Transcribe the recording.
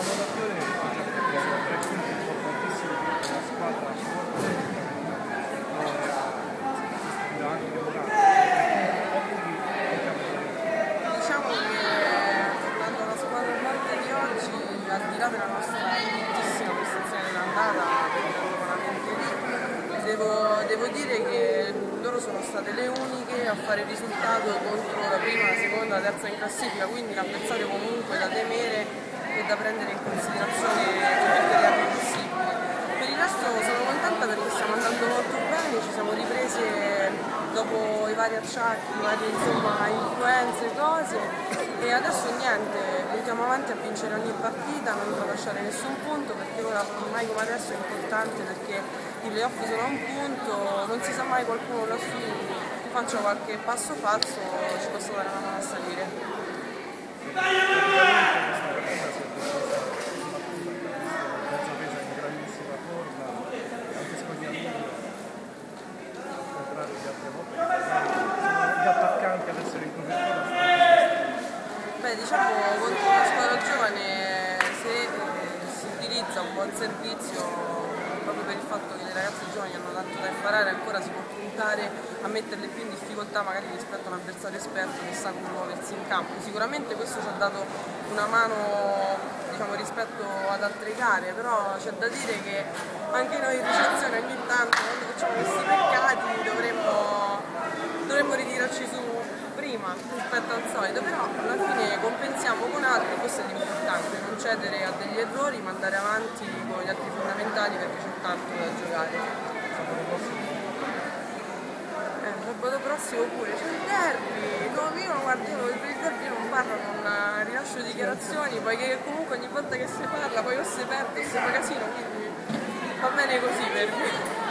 rotazione sono 3 punti importantissimi per la squadra Diciamo che tornando alla squadra forte di oggi, al di là della nostra bruttissima prestazione dell'andata, terminando malamente lì, devo dire che loro sono state le uniche a fare il risultato contro la prima, la seconda, la terza in classifica, quindi l'avversario comunque da temere e da prendere in considerazione con tutte le armi possibili. Per il resto sono contenta perché stiamo andando molto bene, ci siamo riprese dopo i vari acciacchi, varie influenze, cose, e adesso niente, puntiamo avanti a vincere ogni partita, non tralasciare nessun punto, perché ora ormai come adesso è importante, perché i playoff sono a un punto, non si sa mai, qualcuno lassù faccia qualche passo falso, ci possa dare una mano a salire. Beh, diciamo contro una squadra giovane, se si utilizza un buon servizio, proprio per il fatto che le ragazze giovani hanno tanto da imparare, ancora si può puntare a metterle più in difficoltà magari rispetto a un avversario esperto che sa come muoversi in campo. Sicuramente questo ci ha dato una mano, diciamo, rispetto ad altre gare, però c'è da dire che anche noi in ricezione ogni tanto, quando facciamo questi peccati, dovremmo ritirarci su prima rispetto al solito, però alla fine compensiamo con altri, questo è l'importante, non cedere a degli errori ma andare avanti con gli altri fondamentali, perché c'è tanto da giocare. Sabato prossimo pure c'è il derby, no, io guardo, per il derby non parlo, non rilascio dichiarazioni, poiché comunque ogni volta che si parla poi o si perde o si fa casino, quindi va bene così per me.